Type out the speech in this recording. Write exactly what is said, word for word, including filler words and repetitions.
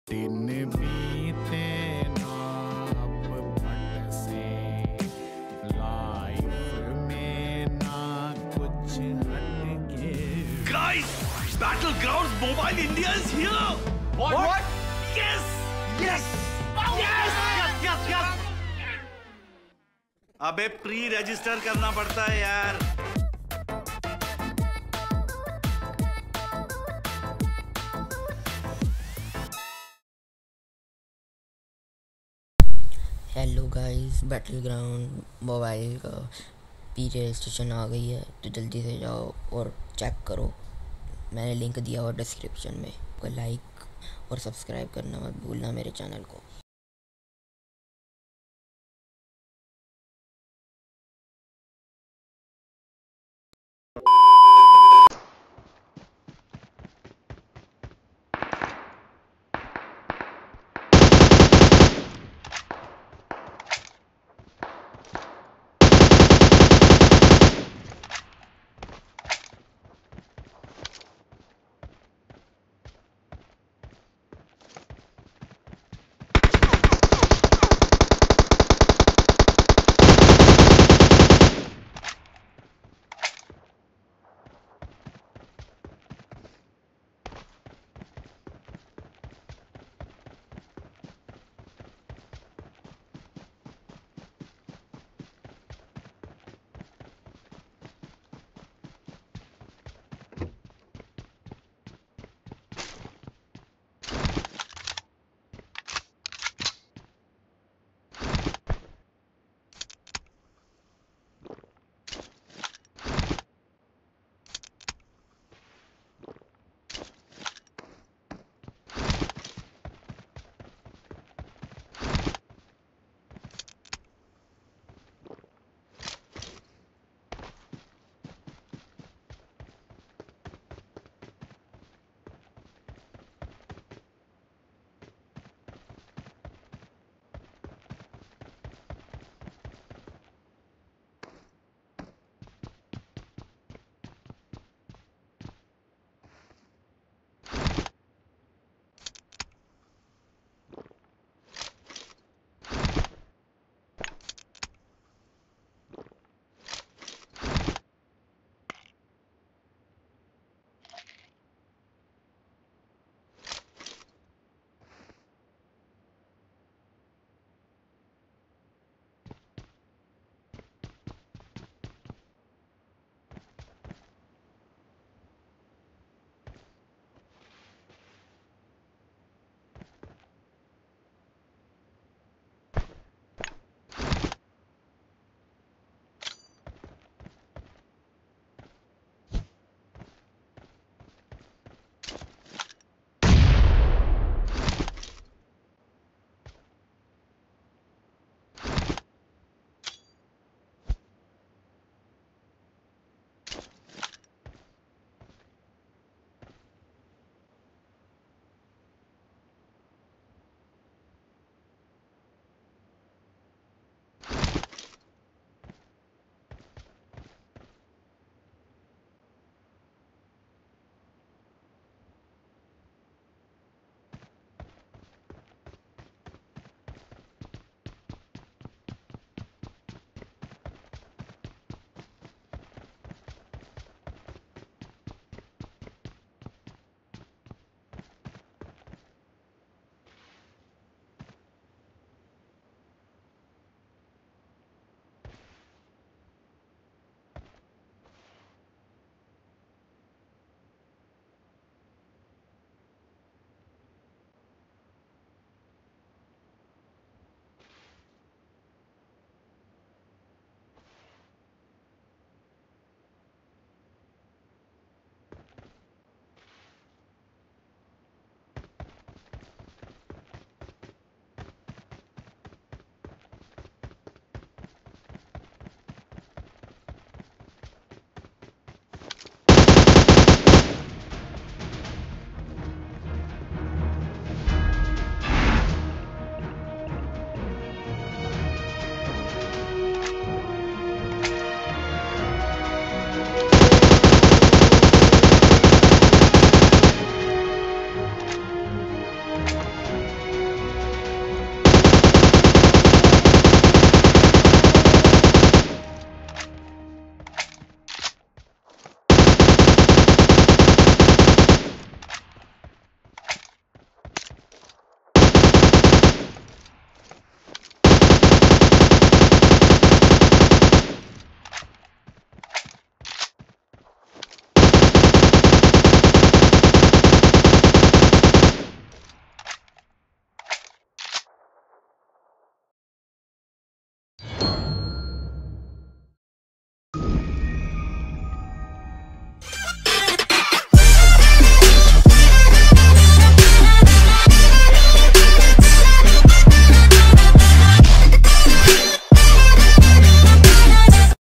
दिन बीते ना अब फट से, लाइफ में ना कुछ हटके। Guys, Battlegrounds Mobile India is here. What? What? Yes. Yes! Yes. Yes. Yes. Yes. अबे प्री रजिस्टर करना पड़ता है यार। Hello guys, battle ground mobile का पी रजिस्ट्रेशन आ गई है, तो जल्दी से जाओ और चेक करो। मैंने लिंक दिया हुआ डिस्क्रिप्शन में। को लाइक और सब्सक्राइब करना मत भूलना मेरे चैनल को।